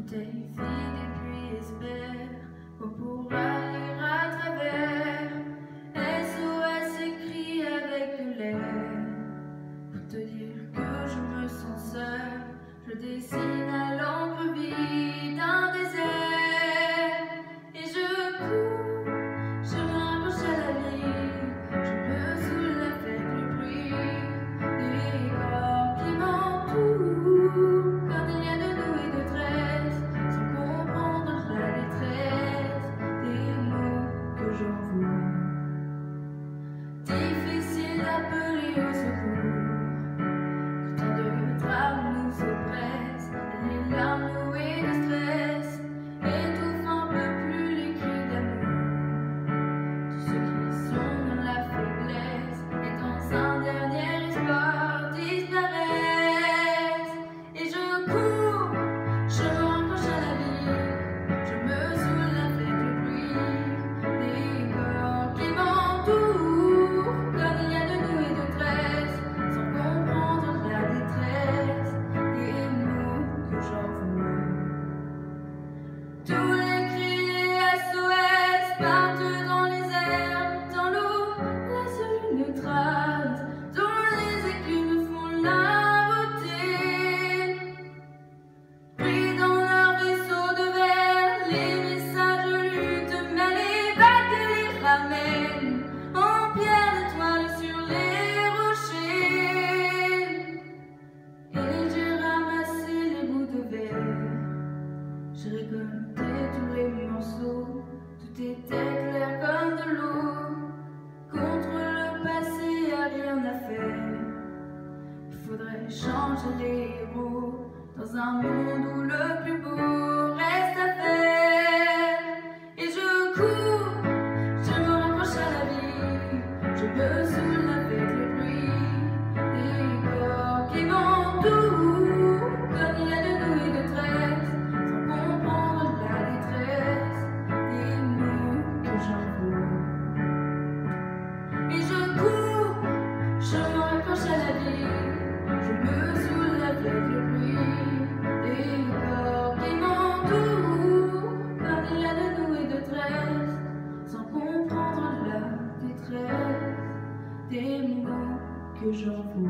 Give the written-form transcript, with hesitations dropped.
bouteille vide et puis espère qu'on pourra lire à travers. SOS écrit avec de l'air pour te dire que je me sens seule. Je dessine à l'encre vide un désert et je cours, je m'approche à la vie, je me soulève avec le bruit des corps qui m'entourent. Quand il y a de nous et de tresse, sans comprendre la détresse des mots que j'envoie. Difficile d'appeler au secours. Tant de drames nous oppressent, et les larmes nouées de stress étouffent un peu plus les cris d'amour. Tous ceux qui sont dans la faiblesse et dans un dernier espoir disparaissent. Et je cours, je me raccroche à la vie, je me soulève avec le bruit des corps qui m'entourent. Comme il y a de nous et de tresse, sans comprendre la détresse des mots que j'envoie. Tous les cris et SOS partent dans les airs, dans l'eau, laissent une trace, dont les écumes font la beauté. Pris dans leur vaisseau de verre, les messages luttent, mais les vagues les ramènent en pierre d'étoiles sur les rochers. Et j'ai ramassé les bouts de verre, j'ai récolté tous les morceaux, tout était clair comme de l'eau. Contre le passé, y'a rien à faire. Il faudrait changer les héros dans un monde où le plus beau reste à faire. Et je cours, je me raccroche à la vie, je me soulève avec le bruit des corps qui m'entourent. Comme il y a de nous et de tresse, sans comprendre la détresse des mots que j'envoie. Et je cours, je me raccroche à la vie, je me soulève avec le bruit des corps qui m'entourent. Comme il y a de nous et de tresse, sans comprendre la détresse des mots que j'envoie.